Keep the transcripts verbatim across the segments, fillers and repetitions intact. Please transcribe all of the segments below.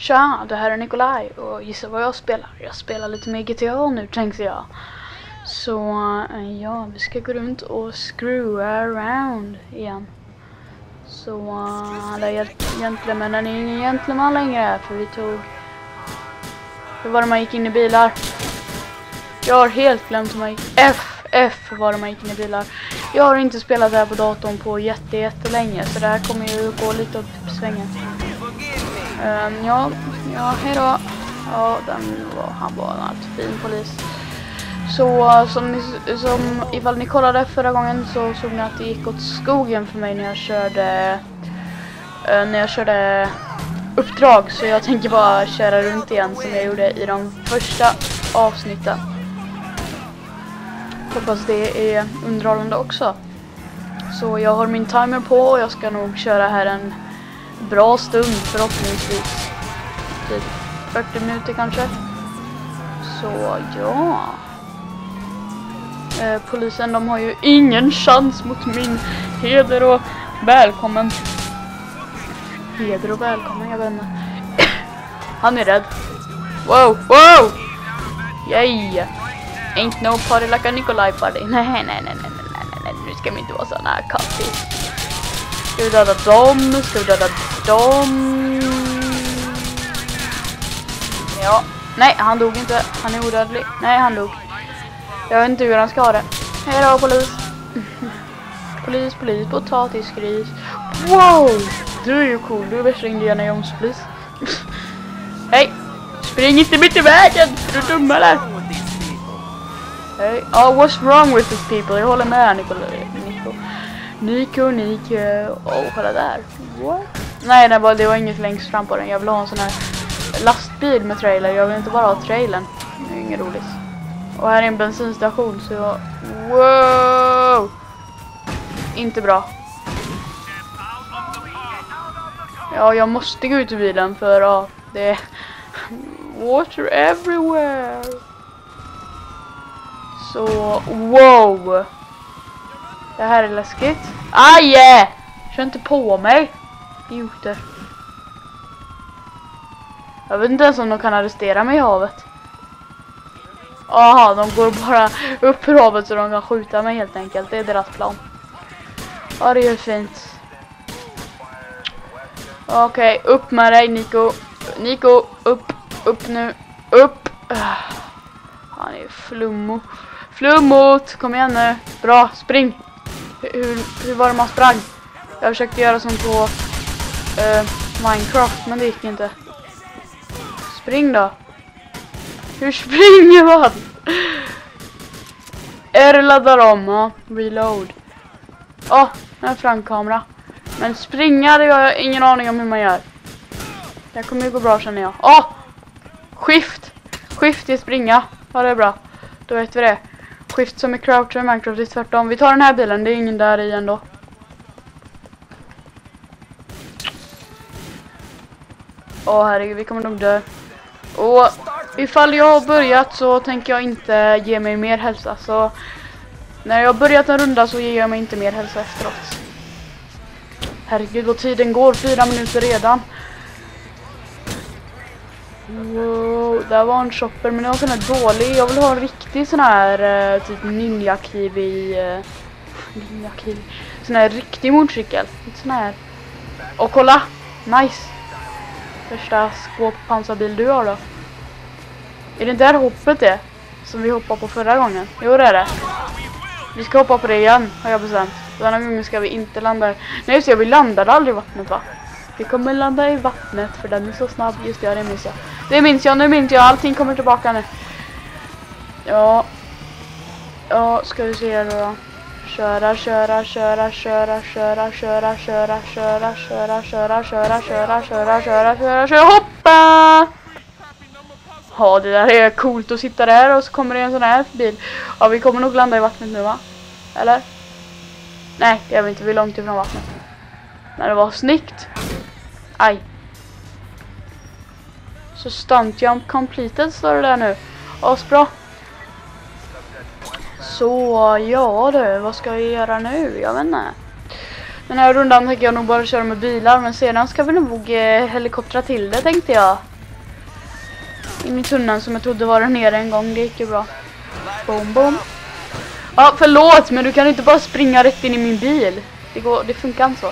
Tja, det här är Nikolaj och gissa vad jag spelar. Jag spelar lite mer G T A nu, tänkte jag. Så ja, vi ska gå runt och screwa around igen. Så alla gentlemännen är ingen gentleman längre, för vi tog... Hur var det man gick in i bilar? Jag har helt glömt hur man gick... F, F var det man gick in i bilar. Jag har inte spelat det här på datorn på jätte, jätte länge, så det här kommer ju gå lite upp i svängen. Um, ja, ja, hejdå. Ja, den var, han var en fin polis. Så som, ni, som ifall ni kollade förra gången så såg ni att det gick åt skogen för mig när jag körde uh, när jag körde uppdrag. Så jag tänker bara köra runt igen som jag gjorde i de första avsnitten. Hoppas det är underhållande också. Så jag har min timer på och jag ska nog köra här en bra stund förhoppningsvis. Typ fyrtio minuter kanske. Så ja. Eh, polisen, de har ju ingen chans mot min heder och välkommen. Heder och välkommen, jag vet inte. Han är rädd. Wow, wow! Yay! Ain't no party like a Nikolaj party. Nej, nej, nej, nej, nej, nej, nej. Nu ska vi inte vara såna här kaffig. Ska vi döda dem? Ska vi döda dem? Ja. Nej, han dog inte. Han är odödlig. Nej, han dog. Jag vet inte hur han ska ha det. Hej då, polis. Polis, polis, potatisgris. Wow! Du är ju cool. Du är värsta Indiana Jones, polis. Hej! Spring inte mitt i vägen! Är du dum eller? Hej. Oh, what's wrong with these people? Jag håller med, Nico. Nico, Nico, Nico. Oh, kolla där. What? Nej, det var, det var inget längst fram på den. Jag vill ha en sån här lastbil med trailer. Jag vill inte bara ha trailern. Det är inget roligt. Och här är en bensinstation, så jag... Wow! Inte bra. Ja, jag måste gå ut ur bilen för ja, det är water everywhere. Så, wow! Det här är läskigt. Aj! Kör inte på mig. Idioter. Jag vet inte ens om de kan arrestera mig i havet. Aha, de går bara upp i havet så de kan skjuta mig helt enkelt. Det är deras plan. Ja, det är fint. Okej, okay, upp med dig, Nico. Nico, upp, upp nu. Upp. Han är flummo. Flummot, kom igen nu. Bra, spring. Hur, hur var det man sprang? Jag försökte göra som på uh, Minecraft, men det gick inte. Spring då. Hur springer man? R laddar om, ja. Reload. Åh, oh, en framkamera. Men springa, det har jag ingen aning om hur man gör. Det kommer ju gå bra, känner jag. Åh! Oh! Skift! Skift i springa. Ja, det är bra. Då vet vi det. Skift som i crouch och Minecraft är tvärtom. Vi tar den här bilen, det är ingen där i ändå. Åh, oh, herregud, vi kommer nog dö. Och ifall jag har börjat så tänker jag inte ge mig mer hälsa. Så när jag har börjat en runda så ger jag mig inte mer hälsa efteråt. Herregud, vad tiden går. Fyra minuter redan. Wow, där var en shopper. Men jag var sån här dålig. Jag vill ha en riktig sån här typ ninja-kiv i... Ninja-kiv. Sån här riktig motorcykel. Sån här. Och kolla. Nice. Första skåppansarbil du har då. Är det inte där hoppet är? Som vi hoppade på förra gången? Jo, det är det. Vi ska hoppa på det igen, har jag bestämt. Denna gången ska vi inte landa. Nej, just det, vi landade aldrig i vattnet, va? Vi kommer landa i vattnet för den är så snabb. Just det, det minns jag. Det minns jag, nu minns jag. Allting kommer tillbaka nu. Ja. Ja, ska vi se då. Köra, köra, köra, köra, köra, köra, köra, köra, köra, köra, köra, köra, köra, köra, köra, köra, hoppa! Ja, det där är coolt att sitta där och så kommer det en sån här bil. Ja, vi kommer nog landa i vattnet nu, va? Eller? Nej, det är vi inte. Vi är långt ifrån vattnet. Men det var snyggt. Aj. Så stunt jump completed står det där nu. Asbra. Så, ja du, vad ska jag göra nu? Jag vet inte. Den här rundan tänker jag nog bara köra med bilar. Men sedan ska vi nog eh, helikoptera till det, tänkte jag. In i tunneln som jag trodde var där nere en gång. Det gick ju bra. Boom, boom. Ja, förlåt, men du kan inte bara springa rätt in i min bil. Det, går, det funkar inte så.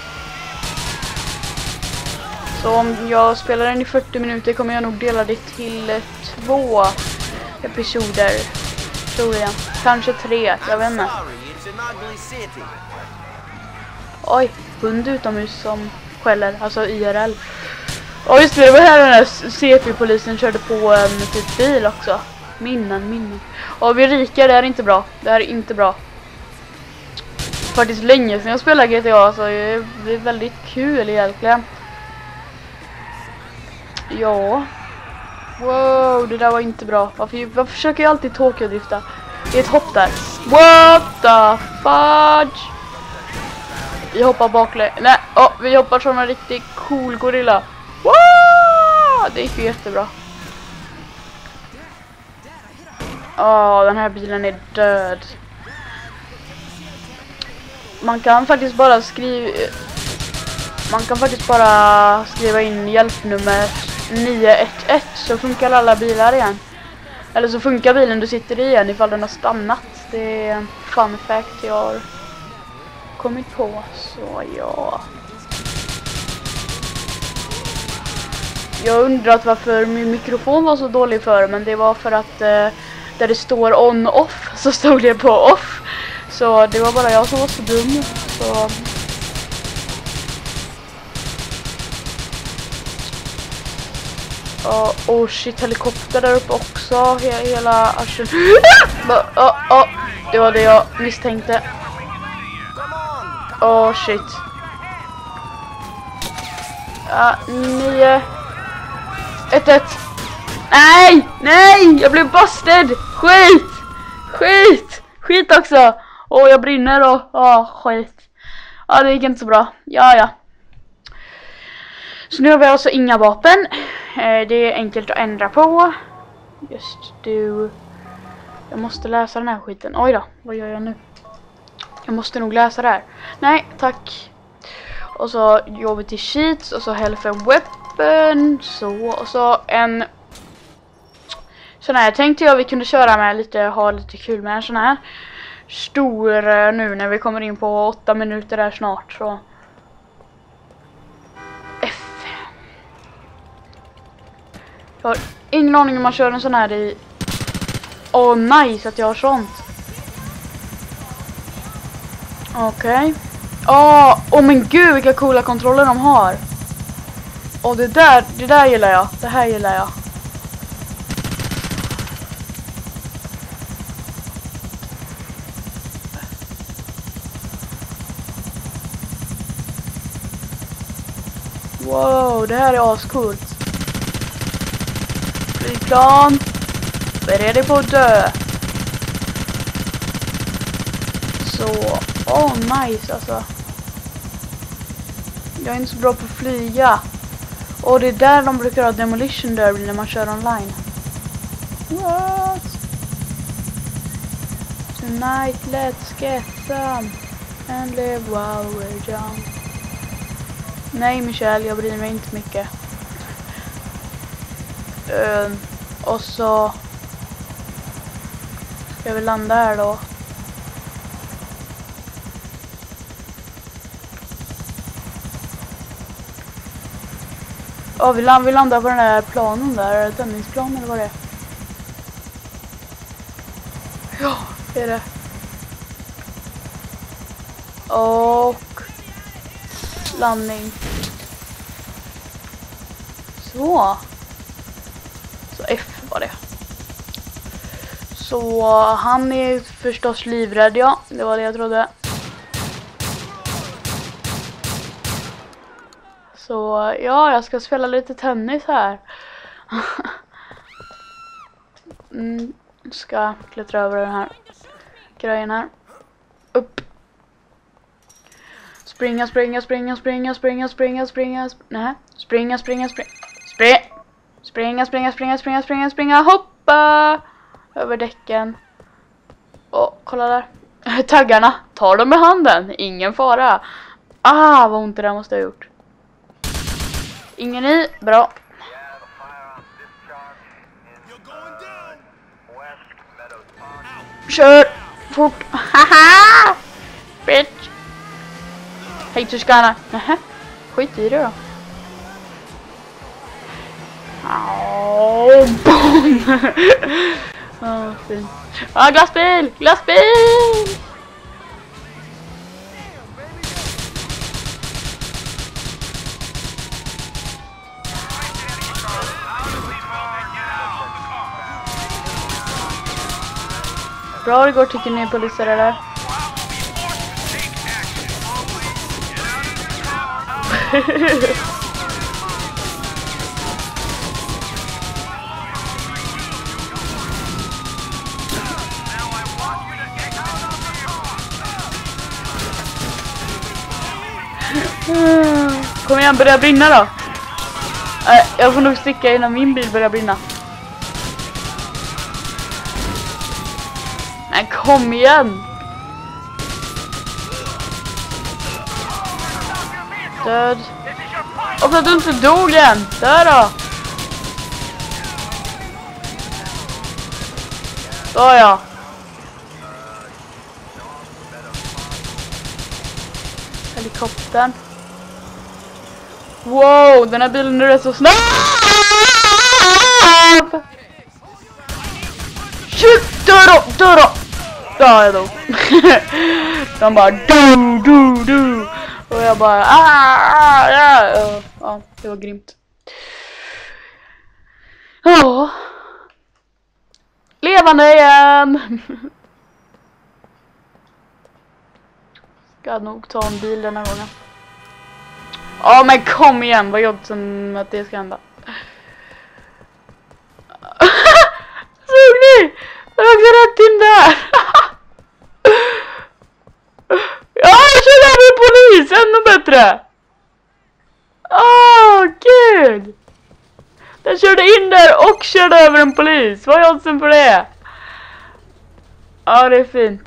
Så om jag spelar den i fyrtio minuter kommer jag nog dela det till två episoder. Tror jag. Kanske tre, jag vet inte. Oj, hund utomhus som skäller, alltså I R L. Och just det, det var här den här C P-polisen körde på en typ bil också. Minnen, minnen. Och vi rika, det är inte bra. Det här är inte bra. Faktiskt länge sedan jag spelade G T A, så det är väldigt kul egentligen. Ja. Wow, det där var inte bra. Varför, varför försöker jag alltid Tokyo-drifta? Det är ett hopp där. What the fudge? Vi hoppar baklänges. Nej, oh, vi hoppar som en riktigt cool gorilla. Wow! Det gick ju jättebra. Åh, oh, den här bilen är död. Man kan faktiskt bara skriva... Man kan faktiskt bara skriva in hjälpnummer nio ett ett så funkar alla bilar igen. Eller så funkar bilen du sitter i igen ifall den har stannat. Det är en fun fact jag har kommit på. Så ja. Jag undrat varför min mikrofon var så dålig för, men det var för att eh, där det står on off så stod det på off. Så det var bara jag som var så dum. Så... Oh, oh shit, helikopter där uppe också. He hela arsen. oh, oh, det var det jag misstänkte. Oh shit. Ja, nio. Ett, ett. Nej, nej, jag blev busted. Skit, skit, skit också. Åh, oh, jag brinner då. Ja, oh, skit. Ja, det gick inte så bra. Ja, ja. Så nu har vi alltså inga vapen. Eh, det är enkelt att ändra på. Just du. Jag måste läsa den här skiten. Oj då, vad gör jag nu? Jag måste nog läsa det här. Nej, tack. Och så går vi till sheets och så health and weapon. Så, och så en sån här tänkte jag vi kunde köra med lite, ha lite kul med en sån här stor nu när vi kommer in på åtta minuter där snart. Så F. Jag har ingen aning om man kör en sån här i. Åh, oh, nice att jag har sånt. Okej. Okay. Åh, oh, oh, men gud vilka coola kontroller de har. Och oh, det där, det där gillar jag. Det här gillar jag. Wow, det här är ascoolt. Flygplan. Är det på att dö? Så, åh oh, nice alltså. Jag är inte så bra på att flyga. Och det är där de brukar ha demolition derby när man kör online. What? Tonight let's get some and live while we're young. Nej Michelle, jag bryr mig inte mycket. Uh, och så ska vi landa här då. Ja, oh, vi, land, vi landar på den där planen där, tennisplanen eller vad det är. Ja, det är det. Och landning. Så. Så F var det. Så han är förstås livrädd, ja. Det var det jag trodde. Så ja, jag ska spela lite tennis här. mm, ska klättra över den här grejen här. Upp. Springa, springa, springa, springa, springa, springa, springa. Nej, springa, springa, springa. Spring. Springa, springa, springa, springa, springa, springa, hoppa över däcken. Åh, kolla där. Taggarna, tar dem med handen. Ingen fara. Ah, vad ont det där måste jag ha gjort. Ingen i, bra. Kör! Fort! Haha! Bitch! Haterskarna! Nähä? Skit i det då. Åh, boom! Åh, fint. Ah, glassbil! Glassbil! Bra det går tycker ni poliser eller? Kom igen, börja brinna då. Äh, jag får nog sticka innan min bil börjar brinna. Men kom igen. Död. Och för att du inte dog än. Där då. Så ja. Helikoptern. Wow, den här bilen är så snabb. Shit, dör då, dör då. Ja, jag dog. De bara du, du, du. Och jag bara ah, ja, ja, det var grymt. Ja. Levande igen. Ska nog ta en bil den här gången. Ja, men kom igen, vad jobbigt som att det ska hända. Såg ni? Jag åkte rätt in där. Ja, jag körde över en polis, ännu bättre. Åh, oh, gud. Jag körde in där och körde över en polis. Vad är jag oddsen på det? Ja, det är fint.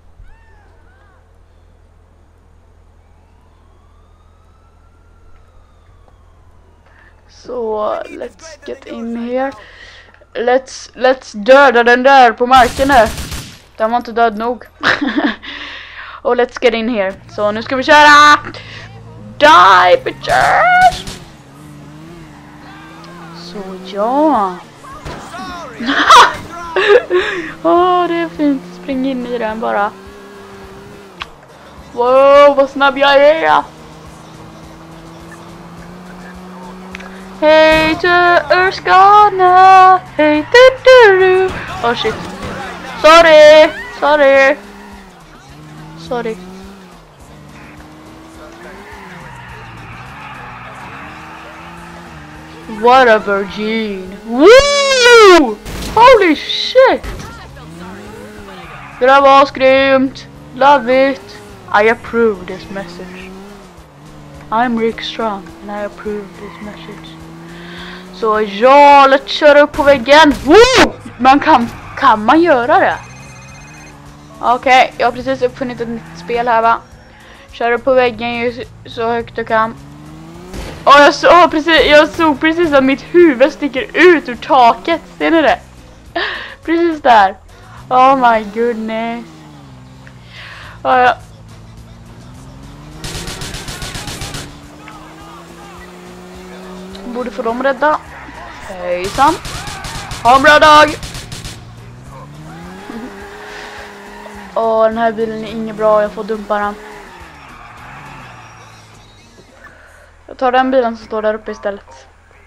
Så, let's get in here. Let's, let's döda den där på marken här. Den var inte död nog. Och let's get in here. Så nu ska vi köra. Die bitches. Så ja. Åh, oh, det är fint. Spring in i den bara. Wow, vad snabb jag är. Hej Erskana. Hej du. Oh shit. Sorry. Sorry. Sorry. What a virgin. Woo! Holy shit. Det där var skrymt. Love it. I approve this message. I'm Rick Strong and I approve this message. Så ja, let's köra upp på väggen. Woo! Man kan, kan man göra det? Okej, okay, jag har precis uppfunnit ett nytt spel här va. Kör upp på väggen ju så högt du kan. Och jag såg precis, jag såg precis att mitt huvud sticker ut ur taket. Ser ni det? Precis där. Oh my goodness. Oh, ja. Borde få dem rädda. Hejsan. Ha en bra dag. Åh, den här bilen är inget bra. Jag får dumpa den. Jag tar den bilen som står där uppe istället.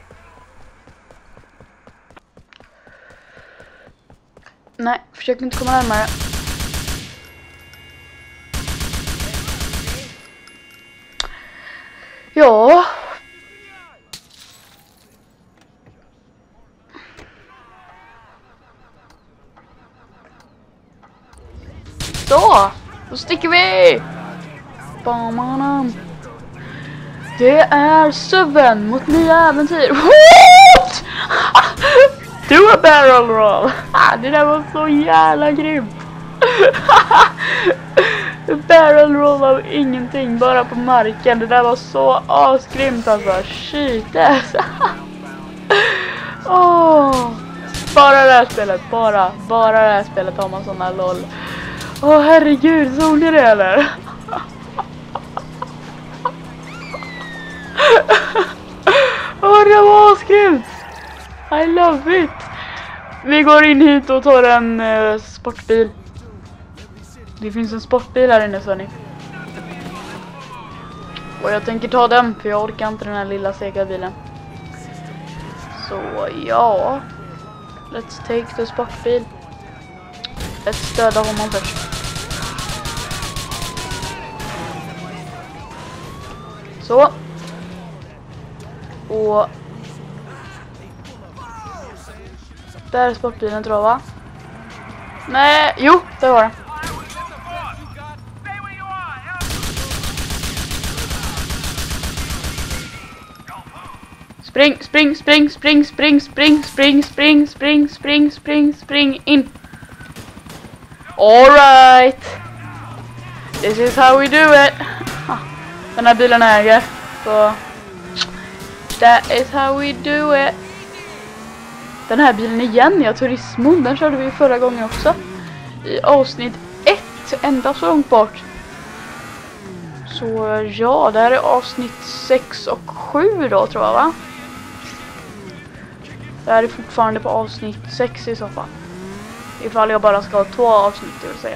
Nej, försök inte komma närmare. Ja. Så, då sticker vi. Bamanam. Det är Seven mot nya äventyr. What? Do a barrel roll. Det där var så jävla grymt. Barrel roll av ingenting, bara på marken. Det där var så asgrymt alltså. Shit alltså. Åh, bara det här spelet. Bara, bara det här spelet har man såna lol. Åh herregud, såg ni det eller? Åh, det var skrymt. I love it. Vi går in hit och tar en uh, sportbil. Det finns en sportbil här inne, så ni. Och jag tänker ta den, för jag orkar inte den här lilla sega bilen. Så ja. Let's take the sportbil. Let's stöda honom först. Så. Och där är sportbilen, tror jag, va? Nej, jo, det var det. Spring, spring, spring, spring, spring, spring, spring, spring, spring, spring, spring, spring, in. All right. This is how we do it. Den här bilen äger. Så that is how we do it. Den här bilen igen, ja, Turismo, den körde vi förra gången också. I avsnitt ett, ända så långt bort. Så ja, det här är avsnitt sex och sju då, tror jag, va? Det här är fortfarande på avsnitt sex i så fall. Ifall jag bara ska ha två avsnitt, det vill säga.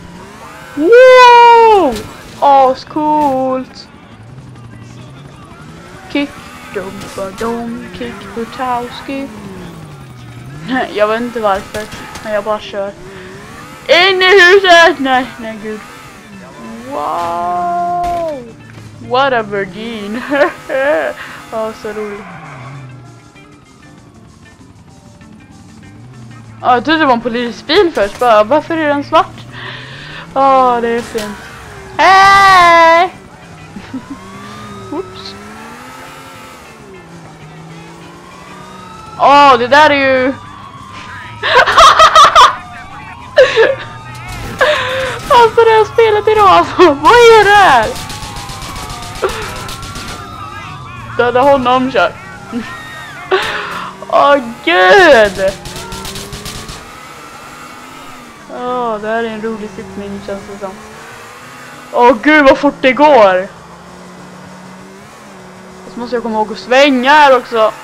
Wow! Ascoolt! Kick, dum för dum, kick Butowski. Jag vet inte varför, men jag bara kör. In i huset! Nej, nej gud. Wow! What a virgin! Ja, så roligt. Ja, jag trodde det var en polisbil först. Bara, varför är den svart? Ja, det är fint. Hej! Oops. Åh, det där är ju... Alltså det här spelet idag, alltså. Vad är det här? Döda honom, kör. Åh, gud! Åh, det här är en rolig sittning, känns det som. Åh, gud vad fort det går! Så måste jag komma ihåg att svänga här också.